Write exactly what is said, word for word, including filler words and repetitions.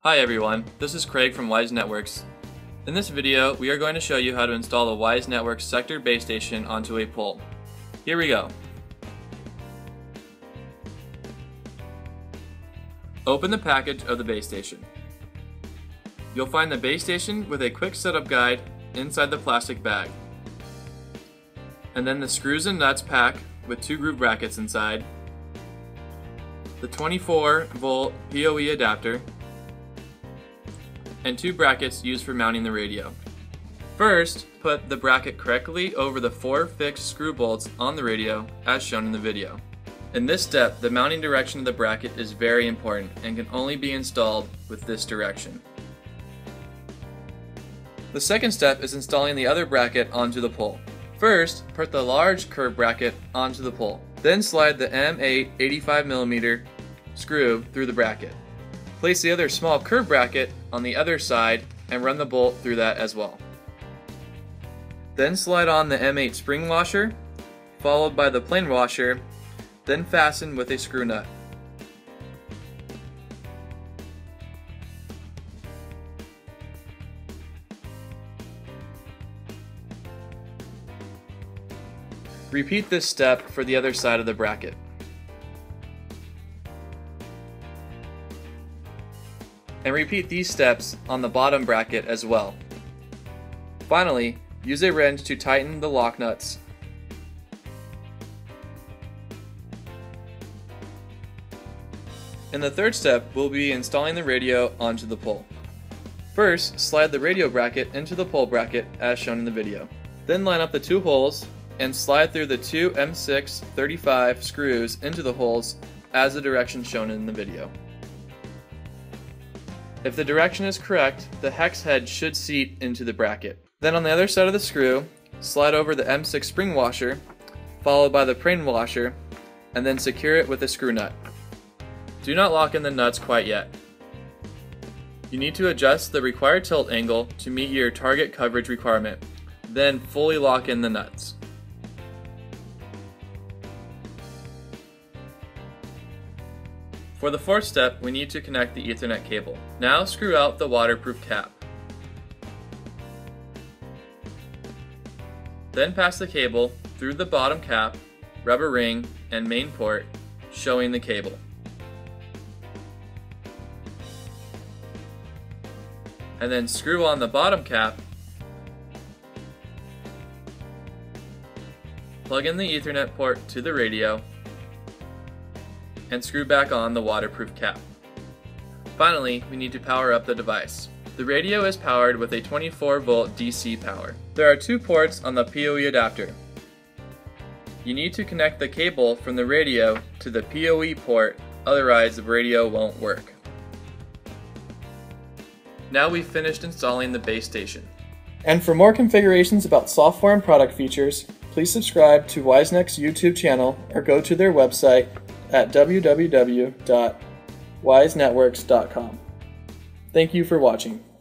Hi everyone, this is Craig from Wisnetworks. In this video, we are going to show you how to install the Wisnetworks sector base station onto a pole. Here we go. Open the package of the base station. You'll find the base station with a quick setup guide inside the plastic bag. And then the screws and nuts pack with two groove brackets inside, the twenty-four volt P O E adapter, and two brackets used for mounting the radio. First, put the bracket correctly over the four fixed screw bolts on the radio as shown in the video. In this step, the mounting direction of the bracket is very important and can only be installed with this direction. The second step is installing the other bracket onto the pole. First, put the large curved bracket onto the pole. Then slide the M eight eighty-five millimeter screw through the bracket. Place the other small curved bracket on the other side and run the bolt through that as well. Then slide on the M eight spring washer, followed by the plain washer, then fasten with a screw nut. Repeat this step for the other side of the bracket. And repeat these steps on the bottom bracket as well. Finally, use a wrench to tighten the lock nuts. In the third step, we'll be installing the radio onto the pole. First, slide the radio bracket into the pole bracket as shown in the video. Then line up the two holes and slide through the two M six thirty-five screws into the holes as the direction shown in the video. If the direction is correct, the hex head should seat into the bracket. Then on the other side of the screw, slide over the M six spring washer, followed by the plain washer, and then secure it with a screw nut. Do not lock in the nuts quite yet. You need to adjust the required tilt angle to meet your target coverage requirement, then fully lock in the nuts. For the fourth step, we need to connect the Ethernet cable. Now screw out the waterproof cap. Then pass the cable through the bottom cap, rubber ring, and main port, showing the cable. And then screw on the bottom cap, plug in the Ethernet port to the radio, and screw back on the waterproof cap. Finally, we need to power up the device. The radio is powered with a twenty-four volt D C power. There are two ports on the P O E adapter. You need to connect the cable from the radio to the P O E port, otherwise the radio won't work. Now we've finished installing the base station. And for more configurations about software and product features, please subscribe to Wisnetworks' YouTube channel or go to their website at w w w dot wisnetworks dot com. Thank you for watching.